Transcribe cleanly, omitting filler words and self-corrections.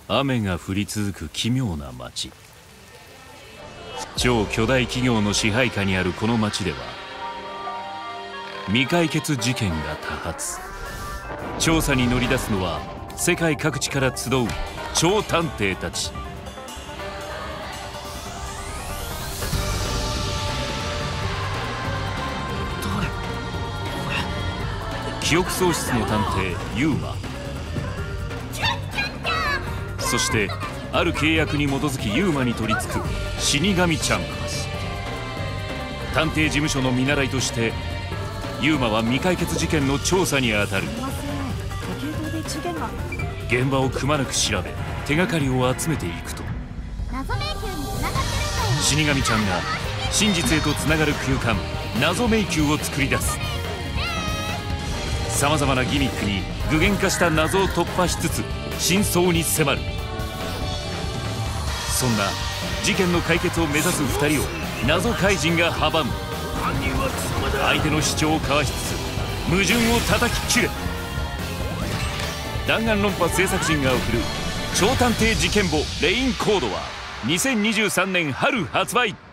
雨が降り続く奇妙な町。超巨大企業の支配下にあるこの町では未解決事件が多発。調査に乗り出すのは世界各地から集う超探偵たち。記憶喪失の探偵ユーマ、そしてある契約に基づきユーマに取り付く死神ちゃん。探偵事務所の見習いとしてユーマは未解決事件の調査に当たる。現場をくまなく調べ手がかりを集めていくと、死神ちゃんが真実へとつながる空間謎迷宮を作り出す。さまざまなギミックに具現化した謎を突破しつつ真相に迫る。そんな事件の解決を目指す2人を謎怪人が阻む。相手の主張をかわしつつ矛盾を叩き切れ。弾丸論破制作陣が送る超探偵事件簿レインコードは2023年春発売。